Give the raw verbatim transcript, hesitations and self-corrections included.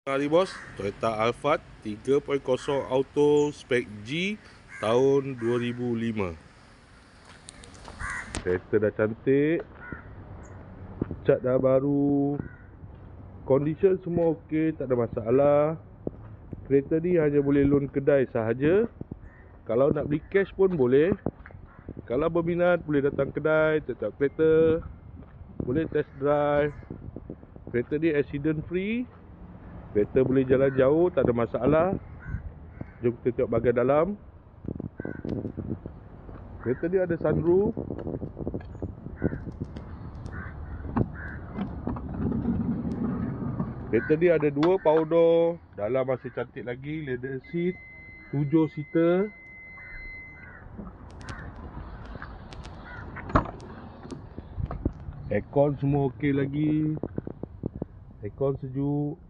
Hari bos, Toyota Alphard tiga titik kosong Auto Spec G tahun dua ribu lima. Kereta dah cantik, cat dah baru, condition semua okey, tak ada masalah. Kereta ni hanya boleh loan kedai sahaja. Kalau nak beli cash pun boleh. Kalau berminat boleh datang kedai, tengok kereta, boleh test drive. Kereta ni accident free. Kereta boleh jalan jauh, tak ada masalah. Jom kita tengok bahagian dalam. Kereta ni ada sunroof. Kereta ni ada dua power door. Dalam masih cantik lagi. Leather seat, tujuh seater. Aircon semua okey lagi. Aircon sejuk.